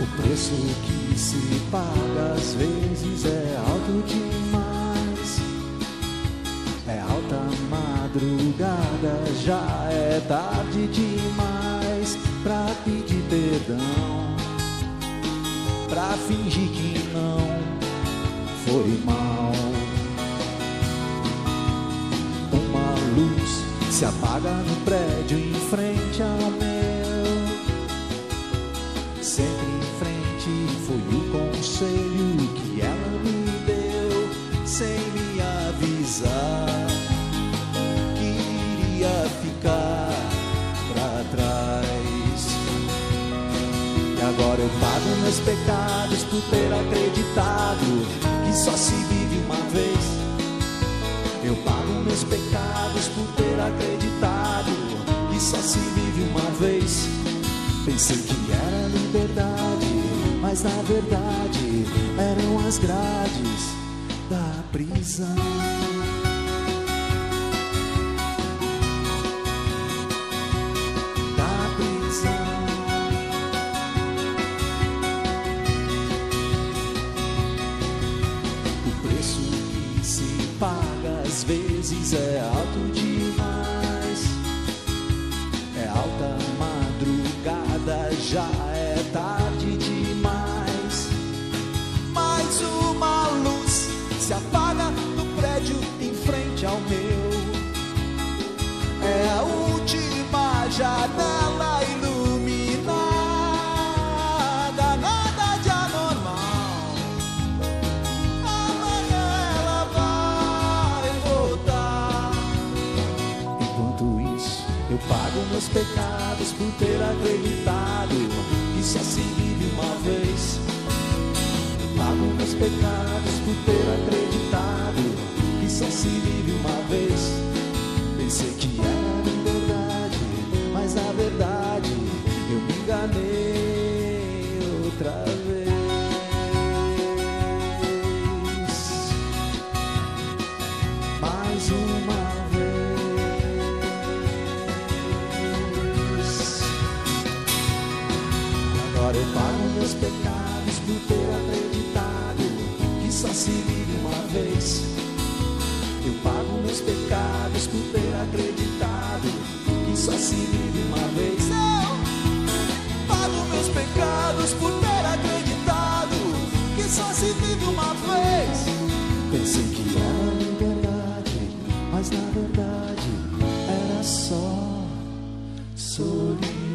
preço que se paga às vezes é alto demais. É alta madrugada, já é tarde demais pra pedir perdão, pra fingir que não foi mal. Uma luz se apaga no prédio em frente ao meu. Sempre em frente foi o conselho que ela me deu, sem me avisar que iria ficar pra trás. E agora eu pago meus pecados por ter acreditado que só se vive uma vez. Eu pago meus pecados por ter acreditado que só se vive uma vez. Pensei que era liberdade, mas na verdade eram as grades da prisão. Da prisão. O preço que se paga às vezes é alto demais. É alta madrugada, já é tarde demais. Mais uma luz se apaga no prédio em frente ao meu. É a última janela iluminada, nada de anormal. Amanhã ela vai voltar. Enquanto isso, eu pago meus pecados por ter acreditado que só se vive uma vez. Eu pago meus pecados por ter acreditado que só se vive uma vez. Pensei que era liberdade, mas na verdade eu me enganei outra vez. Mais uma vez. Agora eu pago meus pecados por ter acreditado que só se vive uma vez. Eu pago meus pecados por ter acreditado que só se vive uma vez. Eu pago meus pecados por ter acreditado que só se vive uma vez. Pensei que era liberdade, mas na verdade era só solidão.